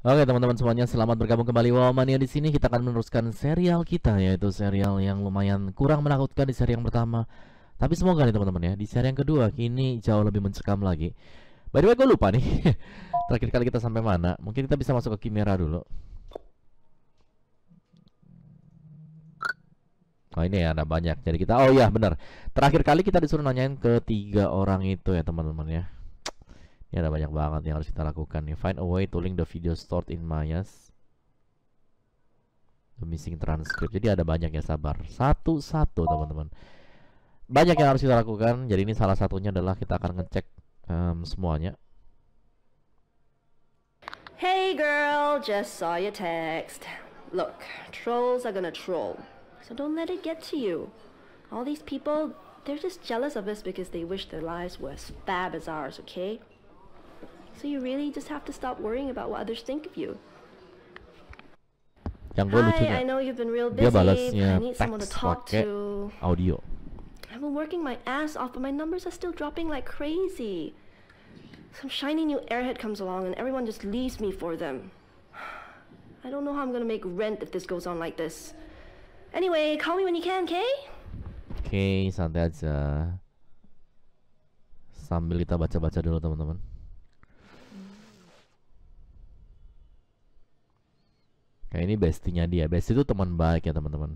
Oke teman-teman semuanya, selamat bergabung kembali Wowmania. Di sini kita akan meneruskan serial kita, yaitu serial yang lumayan kurang menakutkan di seri yang pertama. Tapi semoga nih teman-teman ya, di seri yang kedua kini jauh lebih mencekam lagi. By the way, gue lupa nih. Terakhir kali kita sampai mana? Mungkin kita bisa masuk ke Chimera dulu. Oh ini ya, ada banyak. Jadi kita, oh iya benar. Terakhir kali kita disuruh nanyain ke 3 orang itu ya teman-teman ya. Ini ada banyak banget yang harus kita lakukan nih. Find a way to link the video stored in Mayas. The missing transcript. Jadi ada banyak ya, sabar. Satu-satu teman-teman. Banyak yang harus kita lakukan. Jadi ini salah satunya adalah kita akan ngecek semuanya. Hey girl, just saw your text. Look, trolls are gonna troll. So don't let it get to you. All these people, they're just jealous of us because they wish their lives were as fab as ours, okay? So you really just have to stop worrying about what others think of you. Yang gue lucunya, Hi, I know you've been real busy, dia but balasnya I need someone to teks talk pakai to. audio. I've been working my ass off, but my numbers are still dropping like crazy. Some shiny new airhead comes along and everyone just leaves me for them. I don't know how I'm gonna make rent if this goes on like this. Anyway, call me when you can, okay? Oke, santai aja. Sambil kita baca-baca dulu teman-teman. Kayak ini bestinya dia. Besti itu teman baik ya teman-teman.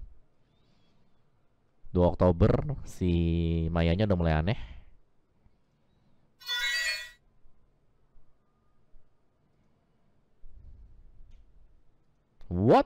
2 Oktober si Mayanya udah mulai aneh. What?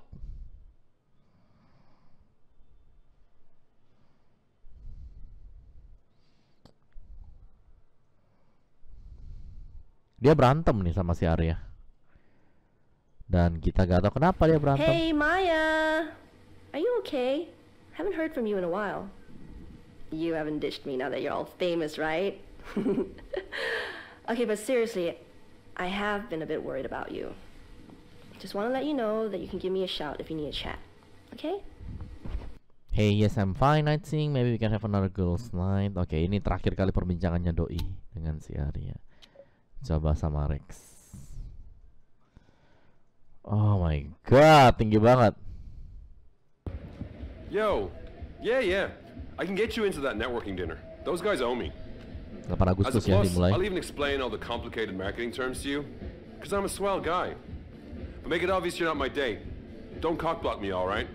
Dia berantem nih sama si Arya. Dan kita gak tahu kenapa dia berantem. Hey, Maya! Are you okay? Haven't heard from you in a while. You haven't ditched me now that you're all famous, right? Okay, but seriously, I have been a bit worried about you. Just want to let you know that you can give me a shout if you need a chat. Okay? Hey, yes, I'm fine, I think. Maybe we can have another girls' night. Oke, ini terakhir kali perbincangannya Doi dengan si Arya. Coba sama Rex. Oh my god, tinggi banget. Yo, yeah. I can get you into that networking dinner. Those guys owe me. 8 As a Agustus ya plus, dimulai. I'll even explain all the complicated marketing terms to you, because I'm a swell guy. But make it obvious you're not my date. Don't cockblock me, alright?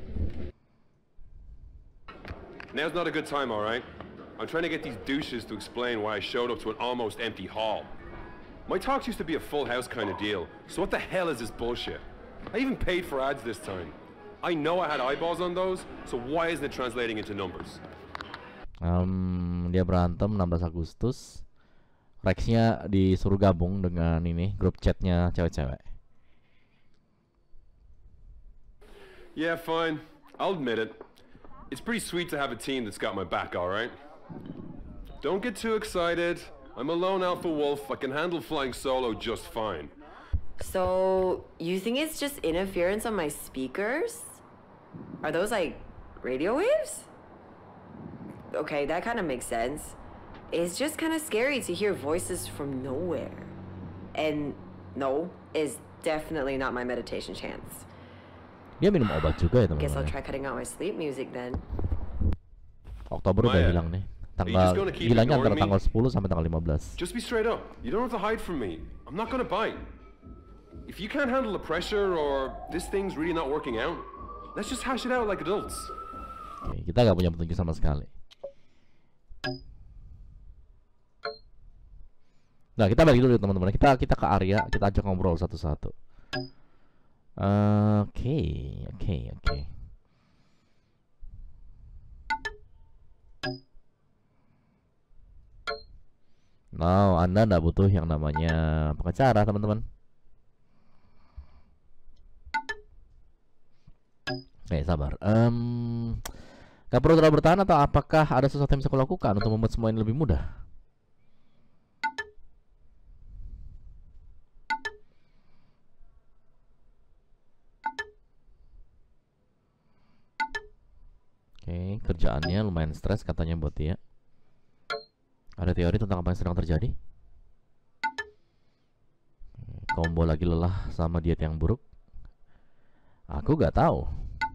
Now's not a good time, alright? I'm trying to get these douches to explain why I showed up to an almost empty hall. My talks used to be a full house kind of deal, so what the hell is this bullshit? I even paid for ads this time. I know I had eyeballs on those, so why isn't it translating into numbers? Dia berantem 16 Agustus. Rexnya disuruh gabung dengan ini grup chatnya cewek-cewek. Yeah, fine. I'll admit it. It's pretty sweet to have a team that's got my back, alright? Don't get too excited. I'm a lone alpha wolf. I can handle flying solo just fine. So, you think it's just interference on my speakers? Are those like radio waves? Okay, that kind of makes sense. It's just kind of scary to hear voices from nowhere. And no, it's definitely not my meditation chants. Dia minum obat juga ya Guess I'll teman-teman. try cutting out my sleep music then. Oktober udah Maya, hilang nih. are you just Tanggal gonna keep hilangnya ignoring antara tanggal me? 10 sampai tanggal 15. Just be straight up. You don't have to hide from me. I'm not gonna bite. If you can't handle the pressure or this thing's really not working out, let's just hash it out like adults. Oke, kita gak punya petunjuk sama sekali. Nah, kita balik dulu teman-teman. Kita ke Arya, kita ajak ngobrol satu-satu. Oke. Nah, Anda nggak butuh yang namanya pengacara, teman-teman. Oke, sabar. Gak perlu terlalu bertahan atau apakah ada sesuatu yang bisa aku lakukan untuk membuat semua ini lebih mudah? Oke, kerjaannya lumayan stres katanya buat dia. Ada teori tentang apa yang sedang terjadi? Combo lagi lelah sama diet yang buruk? Aku gak tahu.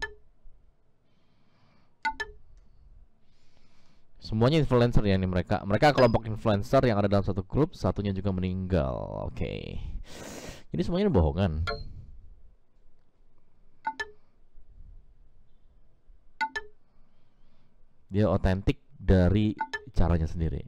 Semuanya influencer ya ini mereka. Mereka kelompok influencer yang ada dalam satu grup, satunya juga meninggal. Oke. Ini semuanya bohongan. Dia otentik dari caranya sendiri.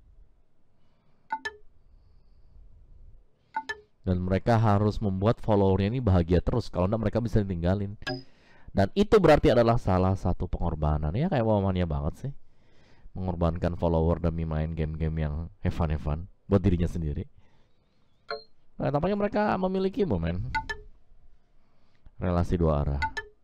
Dan mereka harus membuat followernya ini bahagia terus. Kalau enggak mereka bisa ditinggalin. Dan itu berarti adalah salah satu pengorbanan. Ya kayak momennya banget sih. Mengorbankan follower demi main game-game yang have fun buat dirinya sendiri. Nah, tampaknya mereka memiliki momen relasi dua arah.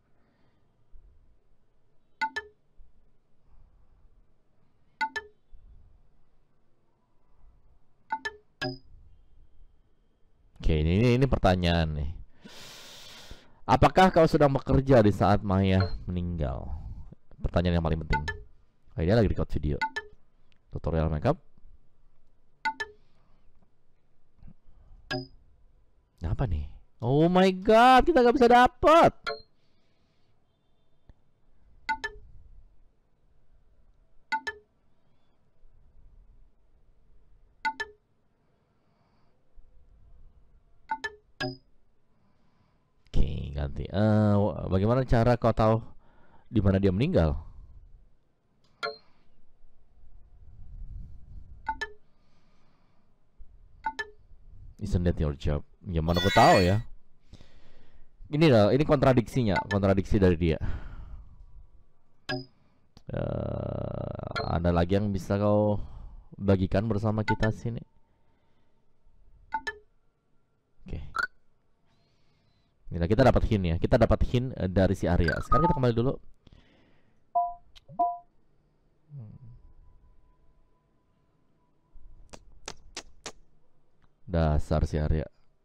Oke, ini pertanyaan nih. Apakah kau sedang bekerja di saat Maya meninggal? Pertanyaan yang paling penting. Oh, dia lagi record video. Tutorial makeup. Apa nih? Oh my god, kita nggak bisa dapet. Oke, ganti. Bagaimana cara kau tahu di mana dia meninggal? Isn't that your job? Ya mana aku tahu ya. Ini kontradiksinya, kontradiksi dari dia. Ada lagi yang bisa kau bagikan bersama kita sini? Oke. Ini kita dapat hint ya. Kita dapat hint dari si Arya. Sekarang kita kembali dulu. Dasar si Arya.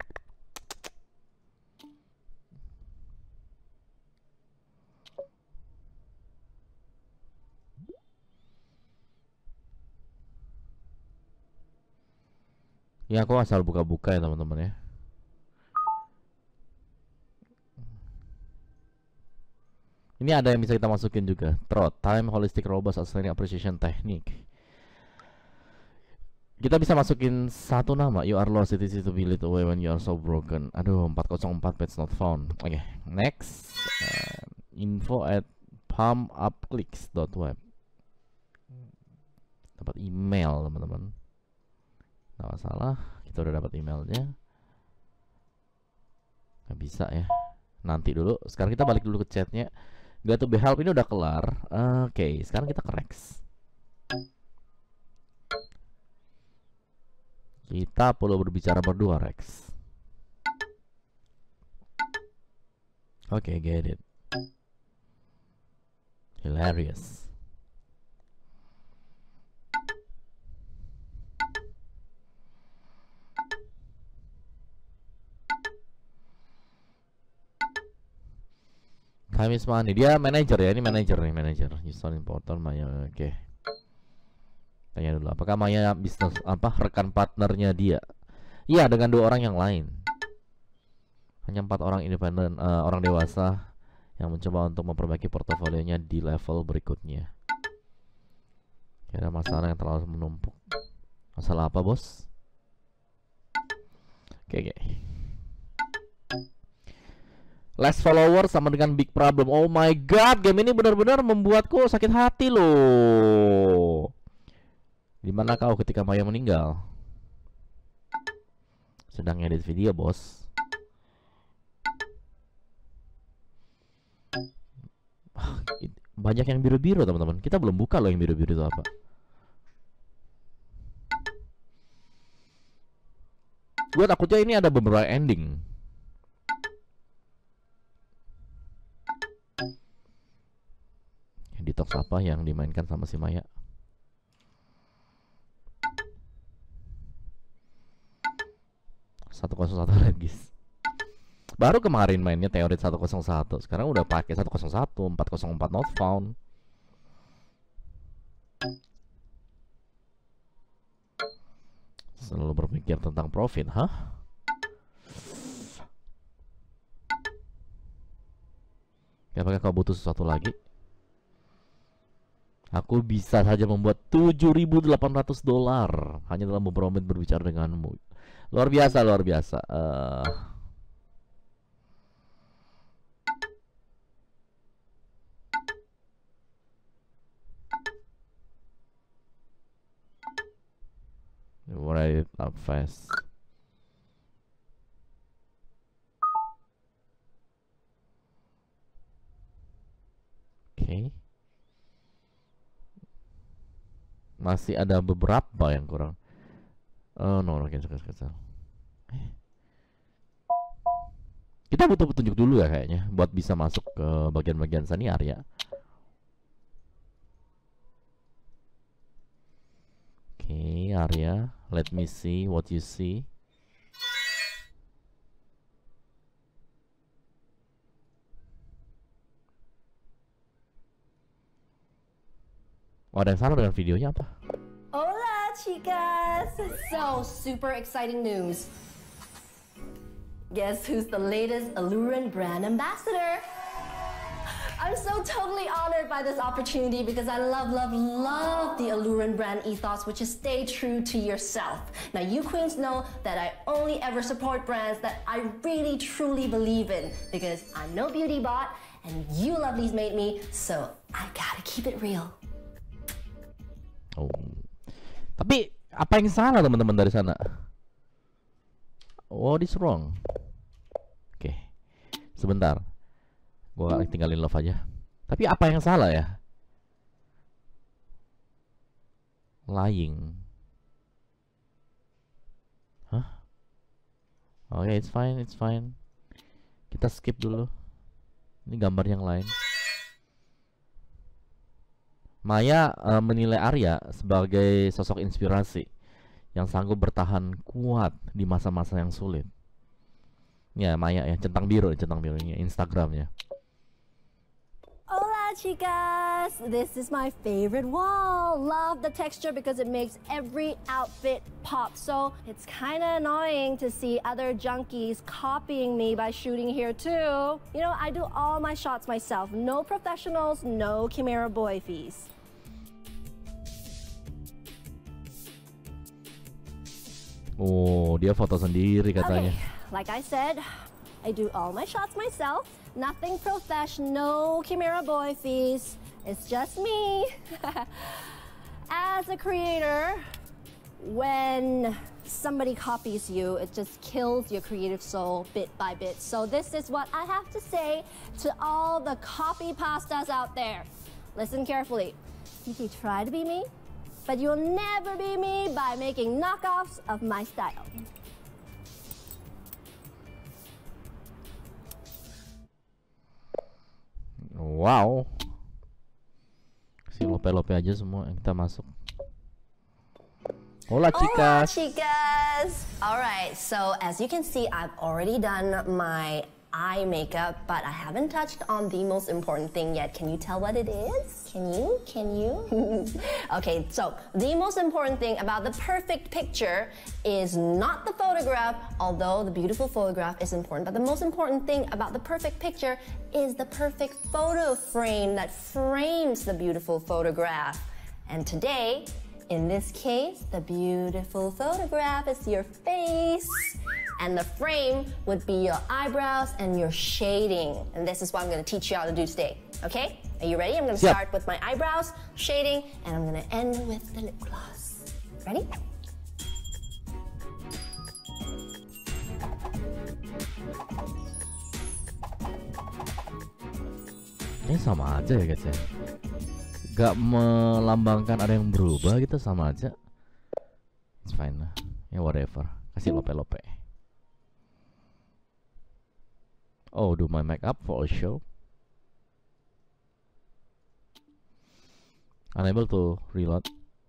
Ya aku asal buka-buka ya teman-teman ya. Ini ada yang bisa kita masukin juga. Trot, time holistic robust outstanding appreciation technique. Kita bisa masukin satu nama. You are lost, it is to be lit away when you are so broken. Aduh, 404 page not found. Oke, next. Info at palmupclicks.web. Dapat email teman-teman. Nggak masalah, kita udah dapat emailnya. Nggak bisa ya. Nanti dulu. Sekarang kita balik dulu ke chatnya. Got to be help ini udah kelar. Oke, sekarang kita ke Rex. Kita perlu berbicara berdua, Rex. Oke, get it. Hilarious. Time is money. Dia manajer ya, ini manajer nih, manajer. Houston Importer Maya. Oke. Tanya dulu, apakah Maya bisnis rekan partnernya dia? Iya, dengan 2 orang yang lain. Hanya 4 orang independen, orang dewasa yang mencoba untuk memperbaiki portofolionya di level berikutnya. Ada masalah yang terlalu menumpuk. Masalah apa, bos? Oke. Less follower sama dengan big problem. Oh my god, game ini benar-benar membuatku sakit hati loh. Dimana kau ketika Maya meninggal? Sedang edit video, bos. Banyak yang biru-biru, teman-teman. Kita belum buka loh yang biru-biru itu apa. Gue takutnya ini ada beberapa ending. Detox apa yang dimainkan sama si Maya? Satu lagi. Baru kemarin mainnya teori 101. Sekarang udah pakai 101, 404 not found. Selalu berpikir tentang profit, hah? Apakah kau butuh sesuatu lagi? Aku bisa saja membuat $7.800 hanya dalam beberapa menit berbicara denganmu. Luar biasa, luar biasa. Write it up fast. Oke. Masih ada beberapa yang kurang. No, cancel. Kita butuh petunjuk dulu ya kayaknya buat bisa masuk ke bagian-bagian seni area. Oke, area. Let me see what you see. Oh, ada yang salah dengan videonya apa? Hola, chicas! So, super exciting news. Guess who's the latest Alluren brand ambassador? I'm so totally honored by this opportunity because I love the Alluren brand ethos, which is stay true to yourself. Now, you queens know that I only ever support brands that I really truly believe in because I'm no beauty bot and you lovelies made me, so I gotta keep it real. Oh. Tapi apa yang salah teman-teman dari sana? What is wrong? Oke. Sebentar. Gua tinggalin love aja. Tapi apa yang salah ya? Lying. Hah? Oke, it's fine. Kita skip dulu. Ini gambar yang lain. Maya menilai Arya sebagai sosok inspirasi yang sanggup bertahan kuat di masa-masa yang sulit. Ya, Maya ya, centang birunya Instagramnya. Hola, chicas! This is my favorite wall. Love the texture because it makes every outfit pop. So it's kind of annoying to see other junkies copying me by shooting here too. You know, I do all my shots myself. No professionals, no Chimera boy fees. Oh, dia foto sendiri katanya. Okay, like I said, I do all my shots myself. Nothing professional, Chimera boy fees. It's just me. As a creator, when somebody copies you, it just kills your creative soul bit by bit. So this is what I have to say to all the copy pastas out there. Listen carefully. You can try to be me, but you'll never be me by making knockoffs of my style. Wow. Si lope-lope aja semua yang kita masuk. Hola, chicas. Hola, chicas. All right, so as you can see, I've already done my eye makeup, but I haven't touched on the most important thing yet. Can you tell what it is? Can you? Okay, so the most important thing about the perfect picture is not the photograph, although the beautiful photograph is important, but the most important thing about the perfect picture is the perfect photo frame that frames the beautiful photograph. And today, in this case, the beautiful photograph is your face. And the frame would be your eyebrows and your shading. And this is what I'm going to teach you how to do today. Okay? Are you ready? I'm going to start with my eyebrows, shading, and I'm going to end with the lip gloss. Ready? Ini sama aja ya guys ya. Gak melambangkan ada yang berubah gitu, sama aja. It's fine lah. Ya whatever. Kasih lope-lope. Oh, do my makeup for a show. Unable to reload.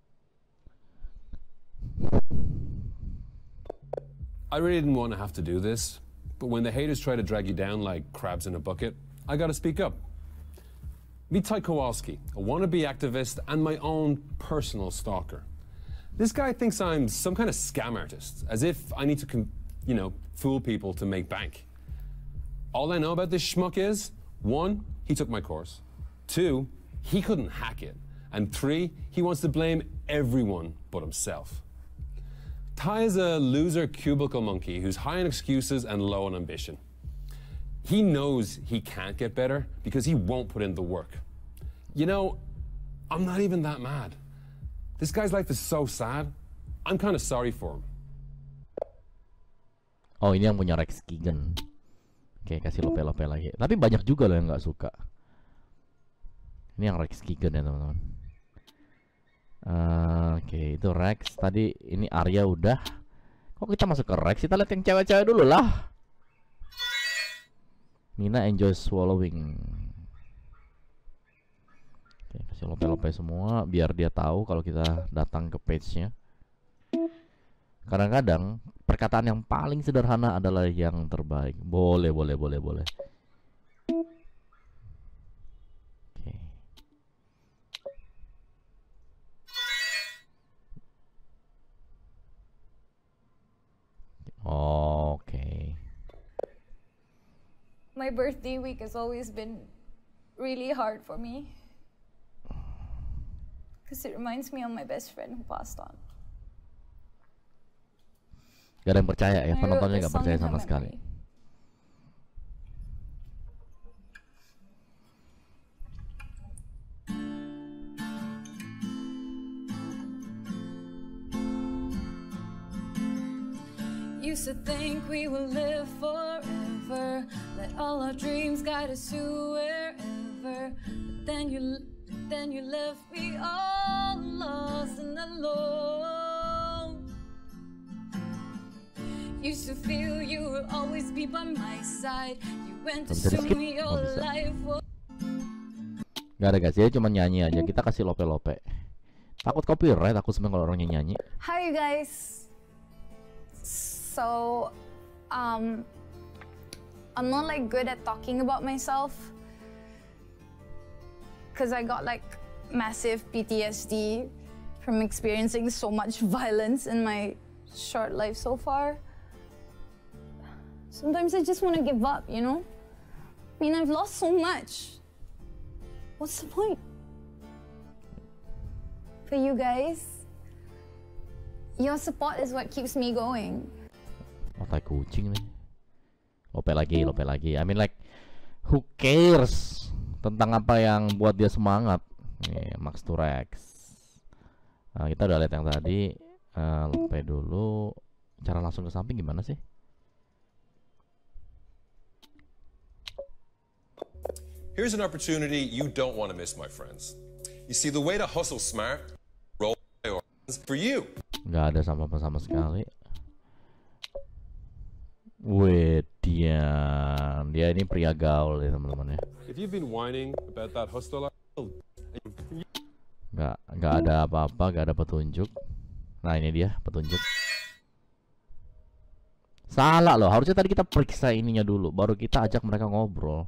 I really didn't want to have to do this, but when the haters try to drag you down like crabs in a bucket, I gotta speak up. Meet Ty Kowalski, a wannabe activist and my own personal stalker. This guy thinks I'm some kind of scam artist, as if I need to, fool people to make bank. All I know about this schmuck is, 1, he took my course. 2, he couldn't hack it. And 3, he wants to blame everyone but himself. Ty is a loser cubicle monkey who's high on excuses and low on ambition. He knows he can't get better because he won't put in the work. You know, I'm not even that mad. This guy's life is so sad. I'm kind of sorry for him. Oh, ini yang punya Rex Keegan. Oke, kasih lope-lope lagi. Tapi banyak juga loh yang nggak suka. Ini yang Rex Keegan ya teman-teman. Oke, itu Rex. Tadi ini Arya udah. Kok kita masuk ke Rex? Kita lihat yang cewek-cewek dulu lah. Nina enjoy swallowing. Oke, kasih lope-lope semua biar dia tahu kalau kita datang ke page-nya. Kadang-kadang perkataan yang paling sederhana adalah yang terbaik. Boleh. Oke. My birthday week has always been really hard for me. Because it reminds me of my best friend who passed on. Gak ada yang percaya ya, penontonnya gak percaya sama sekali. Used to think we will live forever, let all our dreams guide us to wherever. But then you left me all lost and alone. Used to feel you would always be by my side. You went to show me your life. Gak ada guys, ya cuma nyanyi aja. Kita kasih lope-lope. Takut copyright aku sebenarnya kalau orangnya nyanyi. Hi you guys. So, I'm not like good at talking about myself. Cause I got like massive PTSD from experiencing so much violence in my short life so far. Sometimes I just want to give up, you know? I mean, I've lost so much. What's the point? For you guys, your support is what keeps me going. Oh, tai kucing nih. Lope lagi. I mean like, who cares tentang apa yang buat dia semangat? Nih, Max to Rex. Nah, kita udah lihat yang tadi. Lope dulu. Cara langsung ke samping gimana sih? Here's an opportunity you don't want to miss, my friends. You see, the way to hustle smart, roll for you. Nggak ada sama sekali. Wih, dia ini pria gaul ya teman-teman ya. If you've been whining about that hustle, nggak ada apa-apa, nggak ada petunjuk. Nah ini dia petunjuk. Salah loh, harusnya tadi kita periksa ininya dulu, baru kita ajak mereka ngobrol.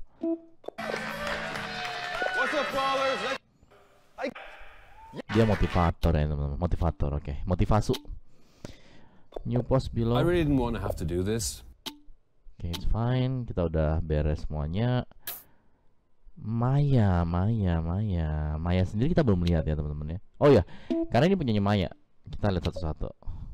Dia motivator ya teman-teman, motivator, oke. Motivasu. New post below. I really didn't want to have to do this. Oke, it's fine. Kita udah beres semuanya. Maya sendiri kita belum lihat ya teman-teman ya. Oh ya, karena ini punyanya Maya. Kita lihat satu-satu.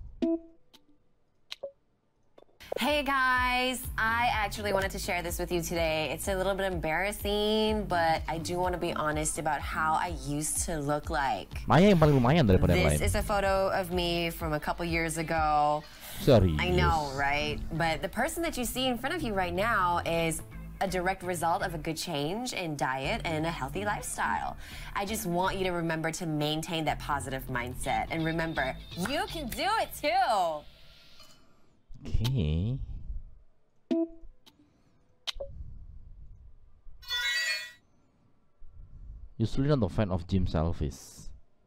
Hey guys, I actually wanted to share this with you today. It's a little bit embarrassing, but I do want to be honest about how I used to look like. Maya yang paling lumayan daripada yang lain. This is a photo of me from a couple years ago. Serius. I know, right? But the person that you see in front of you right now is a direct result of a good change in diet and a healthy lifestyle. I just want you to remember to maintain that positive mindset. And remember, you can do it too! Okay. Usually not a fan of gym selfies.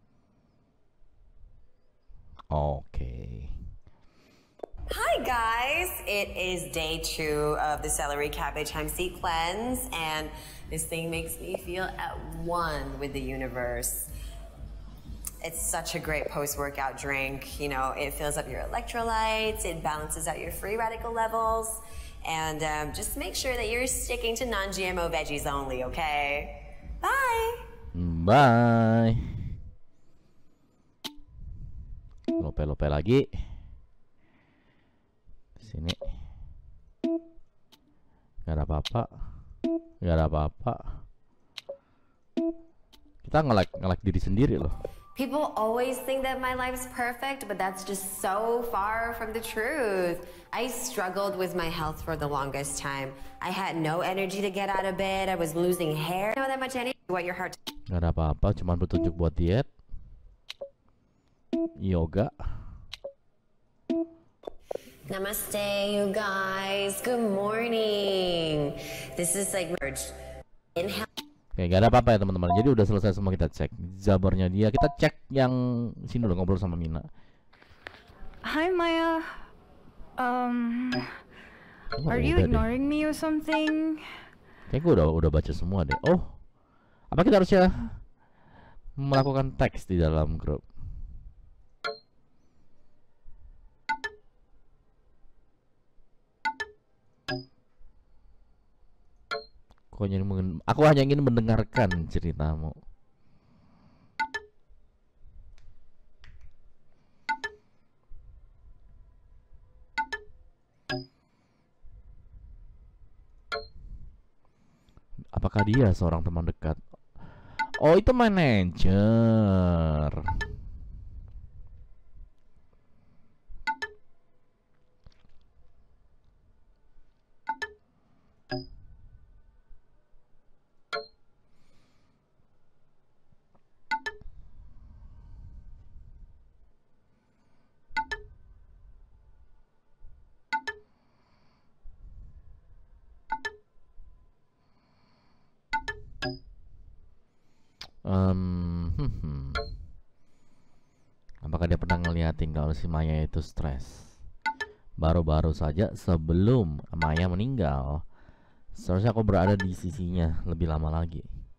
Okay. Hi guys, it is day 2 of the celery cabbage hemp seed cleanse, and this thing makes me feel at one with the universe. It's such a great post-workout drink. You know, it fills up your electrolytes, it balances out your free radical levels, And just make sure that you're sticking to non-GMO veggies only, okay? Bye! Bye. Lope-lope lagi. Sini. Gak ada apa-apa. Gak ada apa-apa. Kita nge-like diri sendiri loh. People always think that my life's perfect, but that's just so far from the truth. I struggled with my health for the longest time. I had no energy to get out of bed. I was losing hair. Know that much energy? What your heart? Gak ada apa-apa, cuman petunjuk buat diet, yoga. Namaste, you guys. Good morning. This is like merge. Inhale. Oke, gak ada apa-apa ya teman-teman. Jadi udah selesai semua, kita cek jabarnya dia. Kita cek yang sini dulu, ngobrol sama Mina. Hi Maya. Are you ignoring me or something? Kayak gue udah baca semua deh. Oh, apa kita harusnya melakukan teks di dalam grup? Aku hanya ingin mendengarkan ceritamu. Apakah dia seorang teman dekat? Oh, itu manajer. Apakah dia pernah ngeliatin kalau si Maya itu stres? Baru-baru saja sebelum Maya meninggal, seharusnya aku berada di sisinya lebih lama lagi.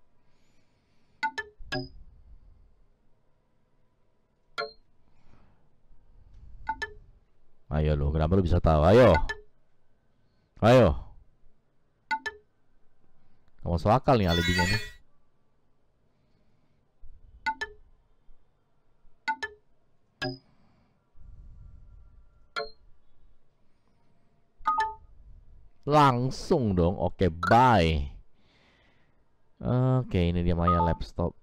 Ayo lo, kenapa lo bisa tahu? Ayo, ayo. Kamu masuk akal nih alibinya nih. Langsung dong. Oke, bye. Oke, ini dia Maya laptop.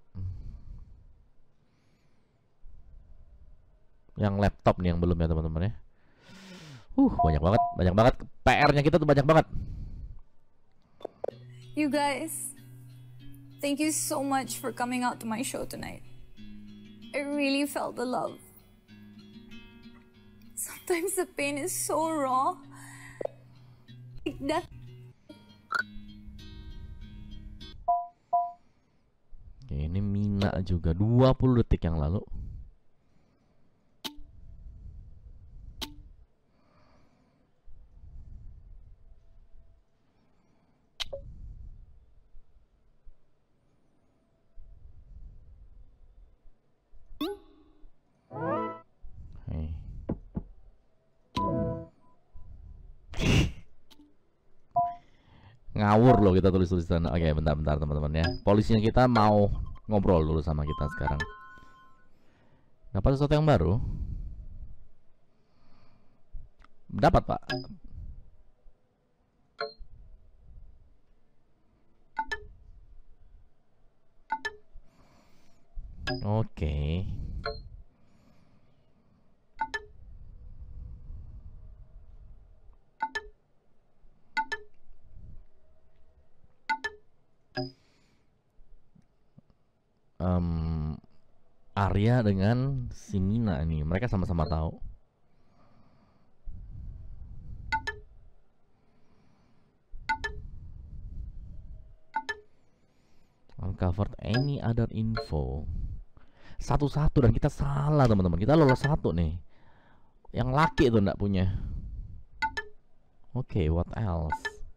Yang laptop nih yang belum ya teman-teman ya. Banyak banget PR-nya kita tuh, banyak banget. You guys, thank you so much for coming out to my show tonight. I really felt the love. Sometimes the pain is so raw. That. Oke, ini Mina juga 20 detik yang lalu. Ngawur loh kita tulis-tulis sana. Oke, bentar teman-teman ya. Polisinya kita mau ngobrol dulu sama kita sekarang. Dapat sesuatu yang baru? Dapat, Pak. Oke. Arya dengan si Mina nih, mereka sama-sama tahu. Uncovered any other info. Satu-satu dan kita salah teman-teman. Kita lolos satu nih. Yang laki itu enggak punya. Oke, what else?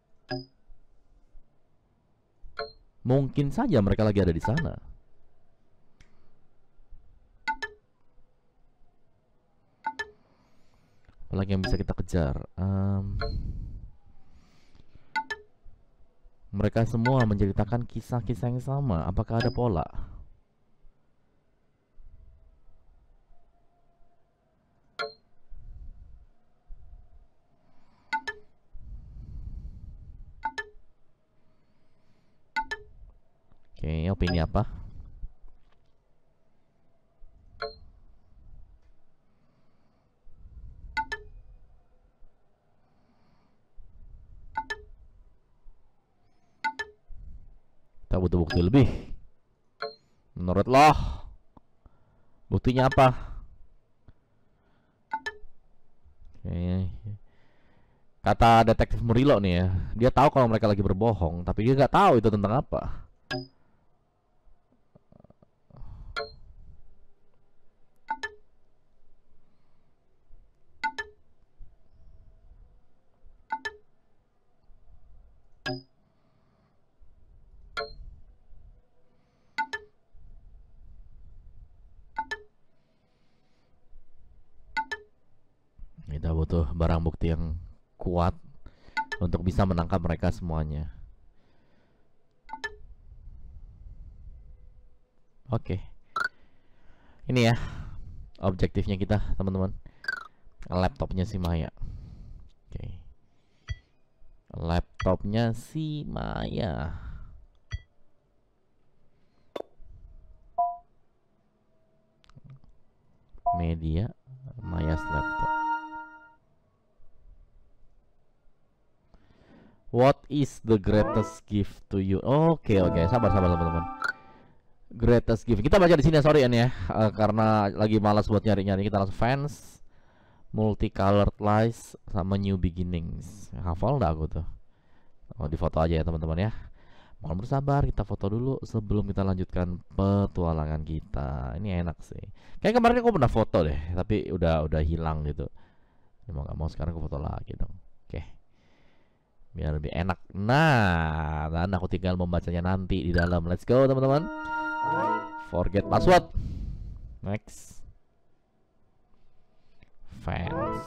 Mungkin saja mereka lagi ada di sana. Apalagi yang bisa kita kejar? Mereka semua menceritakan kisah-kisah yang sama. Apakah ada pola? Oke, opini apa? Kita butuh bukti lebih. Menurut lo, buktinya apa? Oke. Kata detektif Murilo nih ya, dia tahu kalau mereka lagi berbohong, tapi dia nggak tahu itu tentang apa. Kita butuh barang bukti yang kuat untuk bisa menangkap mereka semuanya. Oke. Ini ya objektifnya kita, teman-teman. Laptopnya si Maya. Oke. Laptopnya si Maya. Media Maya's laptop. What is the greatest gift to you? Oke, sabar teman-teman. Greatest gift. Kita baca di sini, sorry ya, karena lagi malas buat nyari-nyari. Kita langsung fans, multicolored lies, sama new beginnings. Hafal nggak aku tuh? Oh, di foto aja ya teman-teman ya. Mohon bersabar, kita foto dulu sebelum kita lanjutkan petualangan kita. Ini enak sih. Kayak kemarin aku pernah foto deh, tapi udah hilang gitu. Mau nggak mau sekarang aku foto lagi dong. Oke. Biar lebih enak. Nah, dan aku tinggal membacanya nanti di dalam. Let's go teman-teman. Forget password. Next. Fans.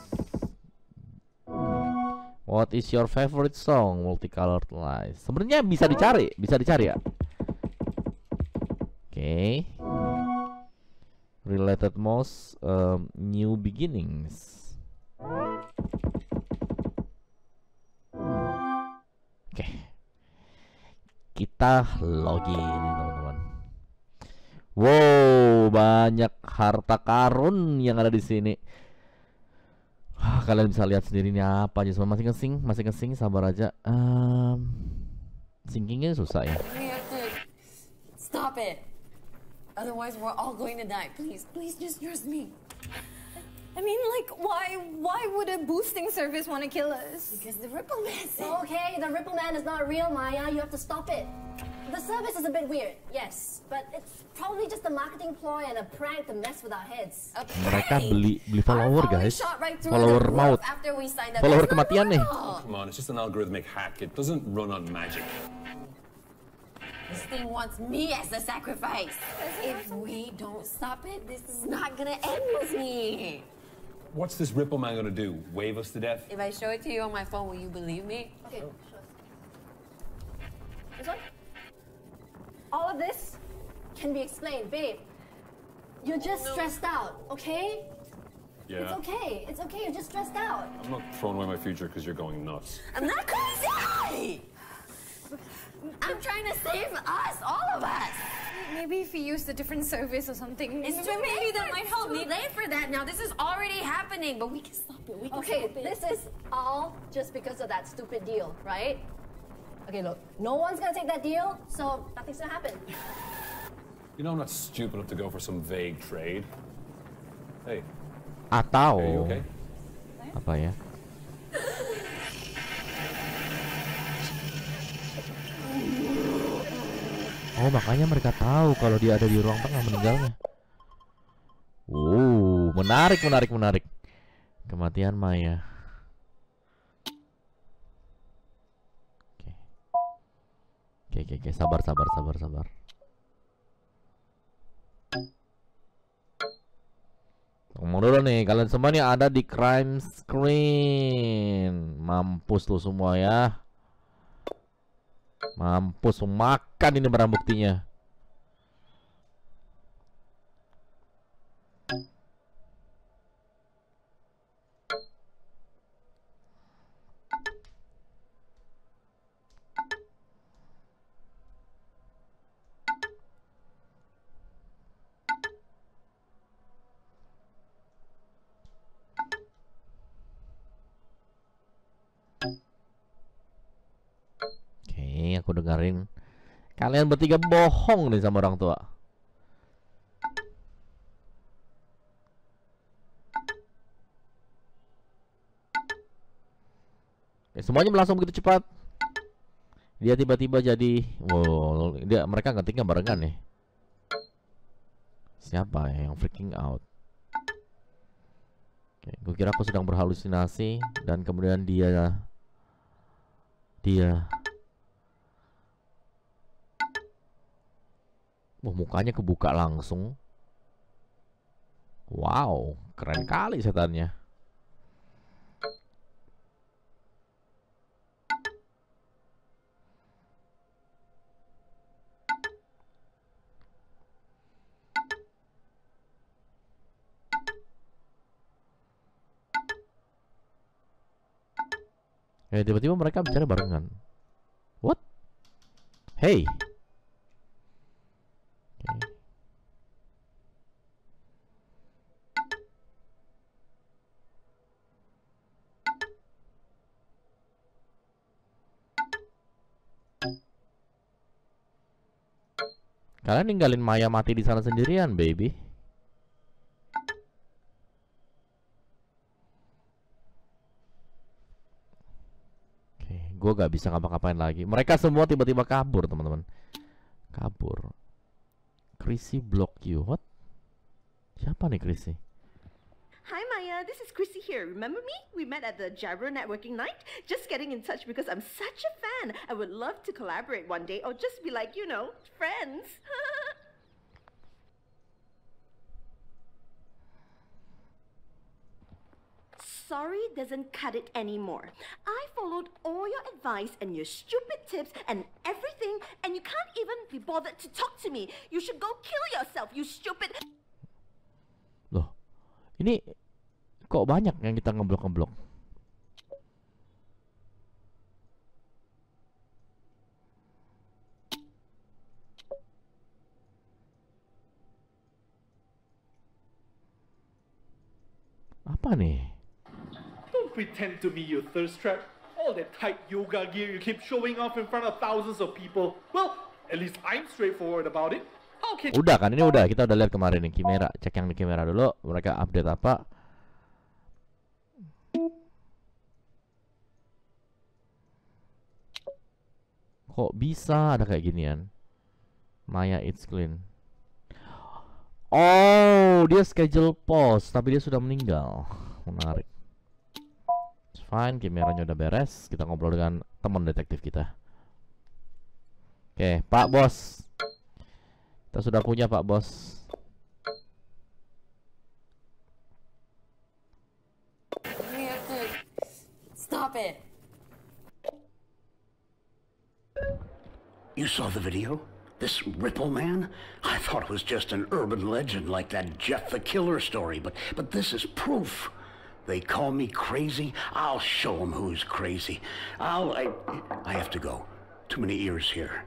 What is your favorite song? Multicolored lies. Sebenarnya bisa dicari ya. Oke. Related most, new beginnings. Oke. Kita login teman-teman. Wow, banyak harta karun yang ada di sini. Kalian bisa lihat sendiri ini apa aja semua. Masih ngesing, sabar aja. Sinkingnya susah ya. Stop it. Otherwise we're all going to die. Please just trust me. I mean, like, why would a boosting service want to kill us? Because the Ripple Man said. Okay, the Ripple Man is not real, Maya. You have to stop it. The service is a bit weird, yes, but it's probably just a marketing ploy and a prank to mess with our heads. Mereka beli follower guys, follower maut, follower kematian nih. Come on, it's just an algorithmic hack. It doesn't run on magic. This thing wants me as the sacrifice. If we don't stop it, this is not gonna end with me. What's this Ripple Man gonna do? Wave us to death? If I show it to you on my phone, will you believe me? Okay, sure. This one? All of this can be explained, babe. You're just stressed out, okay? Yeah. It's okay, you're just stressed out. I'm not throwing away my future because you're going nuts. I'm not crazy! I'm trying to save us, all of us. Maybe if we use a different service or something. It's too maybe that might help me. Late for that now. This is already happening, but we can stop it. We can Okay, stop it. this is all just because of that stupid deal, right? Okay, look, no one's gonna take that deal, so nothing's gonna happen. You know I'm not stupid enough to go for some vague trade. Hey, Atau are you okay? apa ya? Oh, makanya mereka tahu kalau dia ada di ruang tengah meninggalnya. Menarik. Kematian Maya. Oke, sabar. Ngomong dulu nih, kalian semua nih ada di crime screen. Mampus lu semua ya. Mampus makan ini barang buktinya. Oke, aku dengerin. Kalian bertiga bohong nih sama orang tua. Semuanya berlangsung begitu cepat. Dia tiba-tiba jadi, wow, mereka ngetiknya barengan nih. Siapa ya yang freaking out? Oke, gue kira aku sedang berhalusinasi dan kemudian dia mukanya kebuka langsung. Wow, keren kali setannya. Tiba-tiba mereka bicara barengan. What? Hey. Okay. Kalian ninggalin Maya mati di sana sendirian, baby. Gue gak bisa ngapa-ngapain lagi. Mereka semua tiba-tiba kabur, teman-teman. Kabur. Chrissy block you. What? Siapa nih Chrissy? Hi Maya, this is Chrissy here. Remember me? We met at the Jabra networking night. Just getting in touch because I'm such a fan. I would love to collaborate one day or just be like, you know, friends. Sorry doesn't cut it anymore. I followed all your advice and your stupid tips and everything, and you can't even be bothered to talk to me. You should go kill yourself, you stupid. Loh, ini kok banyak yang kita ngeblok-ngeblok? Apa nih? Don't pretend to me, you thirst trap. All that tight yoga gear you keep showing off in front of thousands of people. Well, at least I'm straightforward about it. How can... Udah kan, ini udah kita udah lihat kemarin nih kamera. Cek yang di kamera dulu. Mereka update apa? Kok bisa ada kayak ginian? Maya it's clean. Oh, dia schedule post, tapi dia sudah meninggal. Menarik. It's fine, kameranya udah beres. Kita ngobrol dengan teman detektif kita. Oke, Pak Bos. Kita sudah punya Pak Bos. Stop it. You saw the video? This Ripple man? I thought it was just an urban legend like that Jeff the Killer story, but this is proof. They call me crazy. I'll show them who's crazy. I have to go. Too many ears here.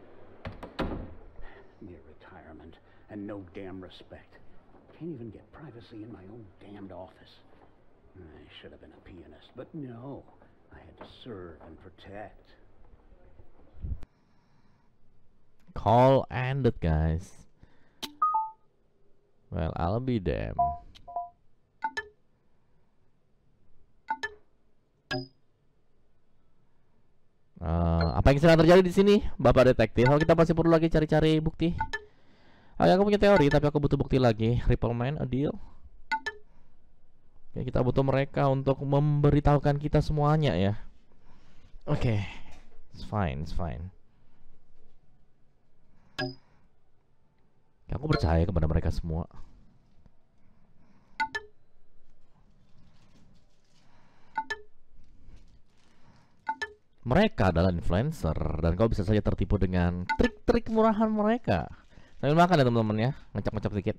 Near retirement and no damn respect. Can't even get privacy in my own damned office. I should have been a pianist, but no. I had to serve and protect. Call ended, guys. Well, I'll be damned. Apa yang sedang terjadi di sini, Bapak Detektif? Oh, kita masih perlu lagi cari-cari bukti. Aku punya teori, tapi aku butuh bukti lagi. Ripple Man, a deal. Oke, kita butuh mereka untuk memberitahukan kita semuanya ya. Oke, it's fine, it's fine. Aku percaya kepada mereka semua. Mereka adalah influencer dan kau bisa saja tertipu dengan trik-trik murahan mereka. Sambil makan ya teman-teman ya, ngecap-ngecap dikit.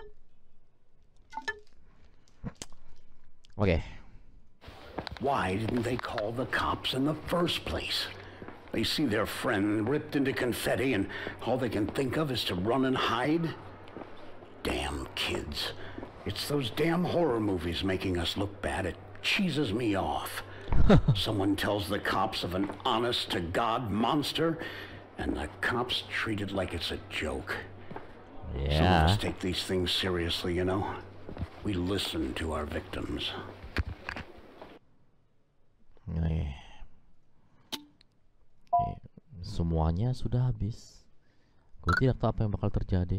Oke. Why didn't they call the cops in the first place? They see their friend ripped into confetti and all they can think of is to run and hide? Damn kids. It's those damn horror movies making us look bad. It cheeses me off. Someone tells the cops of an honest-to-God monster, and the cops treat it like it's a joke. Yeah. Some of us take these things seriously, you know. We listen to our victims. Oke. Semuanya sudah habis. Gue tidak tahu apa yang bakal terjadi.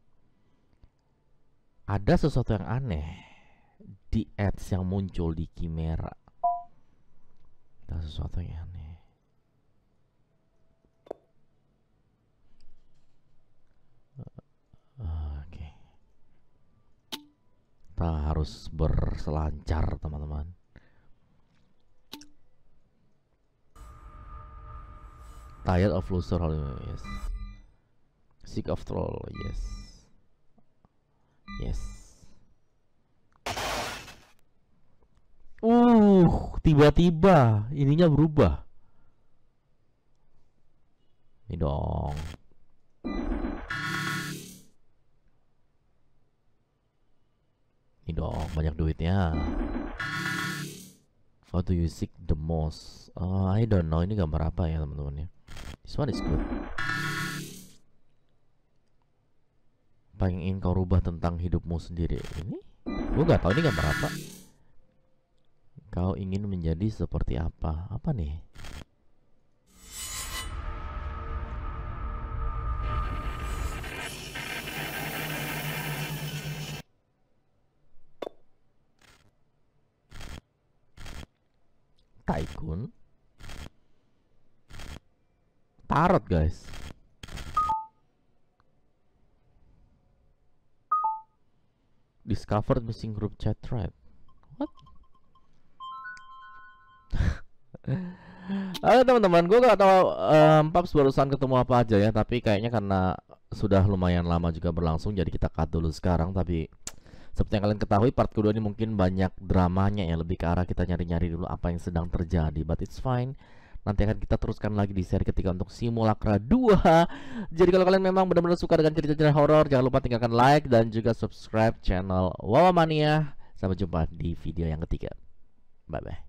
Ada sesuatu yang aneh di ads yang muncul di Chimera. Ada sesuatu yang aneh. Oke. Kita harus berselancar teman-teman. Tired of loser, yes. Sick of troll, yes. Yes. Tiba-tiba ininya berubah. Ini dong. Ini dong, banyak duitnya. How do you seek the most? I don't know. Ini gambar apa ya teman-teman ya? This one is good. Apa yang ingin kau rubah tentang hidupmu sendiri? Ini? Gue nggak tahu ini gambar apa. Kau ingin menjadi seperti apa? Apa nih? Tycoon. Tarot guys. Discovered missing group chat thread. What? Halo teman-teman, gue gak tahu Paps barusan ketemu apa aja ya, tapi kayaknya karena sudah lumayan lama juga berlangsung, jadi kita cut dulu sekarang. Tapi seperti yang kalian ketahui, part kedua ini mungkin banyak dramanya ya, lebih ke arah kita nyari-nyari dulu apa yang sedang terjadi. But it's fine. Nanti akan kita teruskan lagi di seri ketiga untuk Simulacra 2. Jadi kalau kalian memang benar-benar suka dengan cerita-cerita horor, jangan lupa tinggalkan like dan juga subscribe channel Wawamania. Sampai jumpa di video yang ketiga. Bye-bye.